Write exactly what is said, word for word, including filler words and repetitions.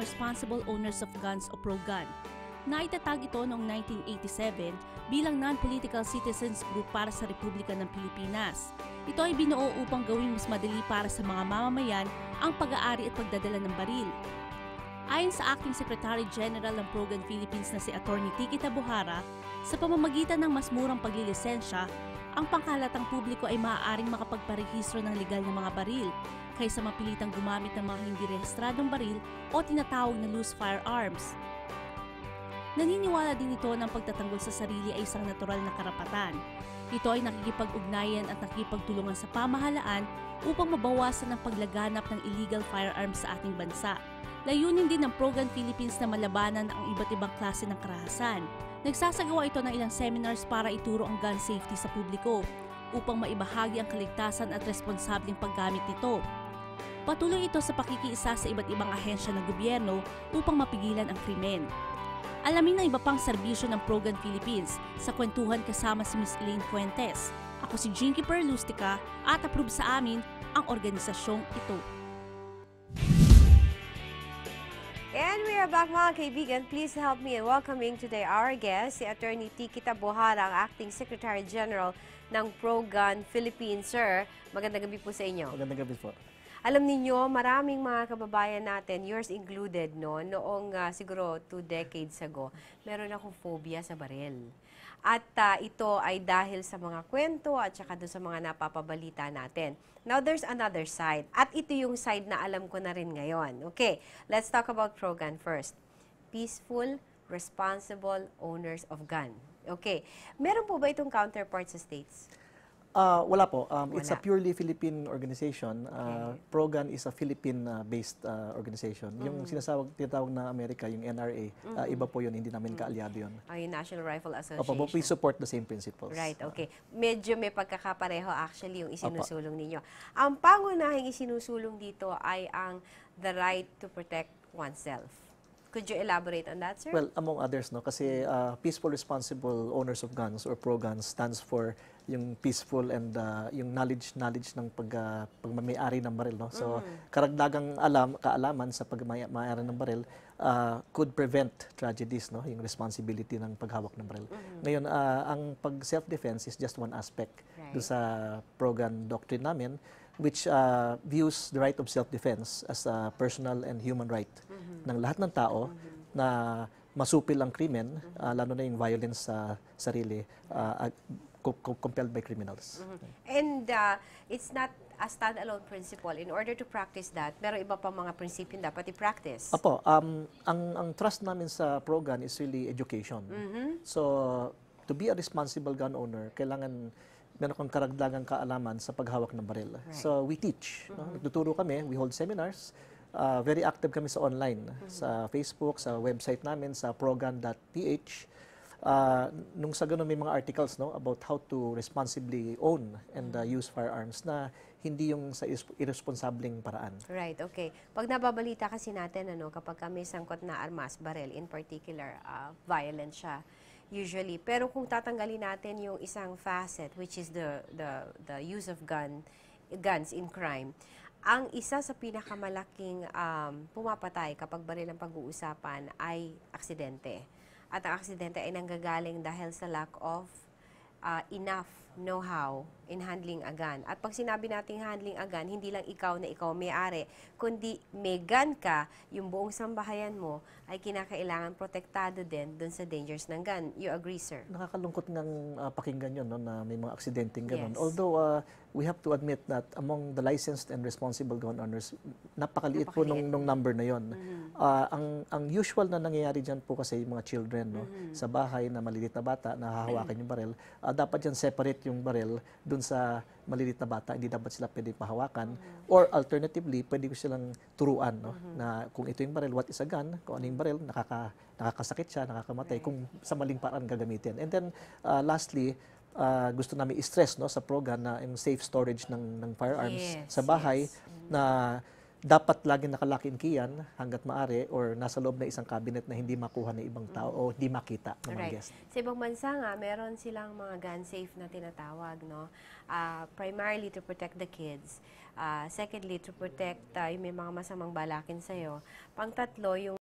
Responsible Owners of Guns o ProGun. Naitatag ito noong nineteen eighty-seven bilang non-political citizens group para sa Republika ng Pilipinas. Ito ay binuo upang gawing mas madali para sa mga mamamayan ang pag-aari at pagdadala ng baril. Ayon sa Acting Secretary General ng ProGun Philippines na si Attorney Tiki Tabuhara, sa pamamagitan ng mas murang paglilisensya, ang pangkalatang publiko ay maaaring makapagparehistro ng legal na mga baril kaysa mapilitang gumamit ng mga hindi rehistradong baril o tinatawag na loose firearms. Naniniwala din ito ng pagtatanggol sa sarili ay isang natural na karapatan. Ito ay nakikipag-ugnayan at nakikipagtulungan sa pamahalaan upang mabawasan ang paglaganap ng illegal firearms sa ating bansa. Layunin din ng ProGun Philippines na malabanan ang iba't ibang klase ng karahasan. Nagsasagawa ito ng ilang seminars para ituro ang gun safety sa publiko upang maibahagi ang kaligtasan at responsableng paggamit nito. Patuloy ito sa pakikiisa sa iba't ibang ahensya ng gobyerno upang mapigilan ang krimen. Alamin ang iba pang serbisyo ng ProGun Philippines sa kwentuhan kasama si Miz Elaine Fuentes. Ako si Jinky Perlustica at approve sa amin ang organisasyong ito. And we are back, mga kaibigan. Please help me in welcoming today our guest, si Attorney Tiki Tabuhara, ang Acting Secretary General ng ProGun Philippines. Sir, magandang gabi po sa inyo. Magandang gabi po. Alam ninyo, maraming mga kababayan natin, yours included, no, noong uh, siguro two decades ago, meron akong phobia sa baril. At uh, ito ay dahil sa mga kwento at saka doon sa mga napapabalita natin. Now, there's another side. At ito yung side na alam ko na rin ngayon. Okay, let's talk about ProGun first. Peaceful, responsible owners of gun. Okay, meron po ba itong counterpart sa states? Uh, wala po. Um, wala. It's a purely Philippine organization. Uh, okay. ProGun is a Philippine-based uh, organization. Mm-hmm. Yung sinasawag, tinatawag na Amerika, yung N R A, mm-hmm. uh, iba po yun, hindi namin mm-hmm. kaalyado yun. Oh, yung National Rifle Association. Opo, we support the same principles. Right, okay. Medyo may pagkakapareho actually yung isinusulong ninyo. Ang pangunahing isinusulong dito ay ang the right to protect oneself. Could you elaborate on that, sir? Well, among others, no, kasi uh, Peaceful Responsible Owners of Guns or ProGun stands for yung peaceful and uh, yung knowledge knowledge ng pag uh, pagmamay-ari ng baril, no. So mm. karagdagang alam kaalaman sa pagmamay-ari ng baril uh, could prevent tragedies, no, yung responsibility ng paghawak ng baril. Mm-hmm. Ngayon, uh, ang pag self-defense is just one aspect right. do sa ProGun doctrine namin, which uh, views the right of self-defense as a personal and human right mm-hmm. ng lahat ng tao mm-hmm. na masupil ang krimen, mm-hmm. uh, lalo na yung violence sa sarili, uh, compelled by criminals. Mm-hmm. And uh, it's not a standalone principle. In order to practice that, meron iba pa mga prinsipyo dapat i-practice. Apo, um, ang, ang trust namin sa ProGun is really education. Mm-hmm. So, to be a responsible gun owner, kailangan meron kang karagdagang kaalaman sa paghawak ng baril. Right. So, we teach. Mm-hmm. no? Nagtuturo kami, we hold seminars. Uh, very active kami sa online, mm-hmm. sa Facebook, sa website namin, sa progun dot p h. Uh, nung sa ganun may mga articles, no, about how to responsibly own and uh, use firearms na hindi yung sa irresponsableng paraan. Right, okay. Pag nababalita kasi natin, ano, kapag kami sangkot na armas, baril, in particular, uh, violent siya, usually. Pero kung tatanggalin natin yung isang facet, which is the, the, the use of gun, guns in crime, ang isa sa pinakamalaking um, pumapatay kapag baril ang pag-uusapan ay aksidente. At ang aksidente ay nanggagaling dahil sa lack of uh, enough know-how in handling a gun. At pag sinabi nating handling a gun, hindi lang ikaw na ikaw may-ari, kundi may gun ka, yung buong sambahayan mo ay kinakailangan protektado din dun sa dangers ng gun. You agree, sir? Nakakalungkot ngang uh, pakinggan yun, no, na may mga aksidenteng ganun. Yes. Although, uh, we have to admit that among the licensed and responsible gun owners, napakaliit, napakaliit. po nung, nung number na yun. Mm-hmm. uh, ang, ang usual na nangyayari dyan po kasi yung mga children, no, mm-hmm. sa bahay na maliliit na bata, na hahawakan yung baril, uh, dapat dyan separate yung baril dun sa maliliit na bata, hindi dapat sila pwede pahawakan. Mm-hmm. Or alternatively, pwede ko silang turuan, no, mm-hmm. na kung ito yung baril, what is a gun, kung ano yung baril, nakaka, nakakasakit siya, nakakamatay, right. kung sa maling paraan gagamitin. And then, uh, lastly, Uh, gusto namin i-stress, no, sa ProGun na yung safe storage ng, ng firearms yes, sa bahay yes. na dapat lagi nakalaki in kiyan hanggat maaari or nasa loob ng isang cabinet na hindi makuha ng ibang tao o hindi makita ng mga Right. guest. Sa ibang bansa nga, meron silang mga gun safe na tinatawag, no? Ah, primarily to protect the kids. Ah, secondly, to protect uh, yung may mga masamang balakin sa'yo. Pangtatlo, yung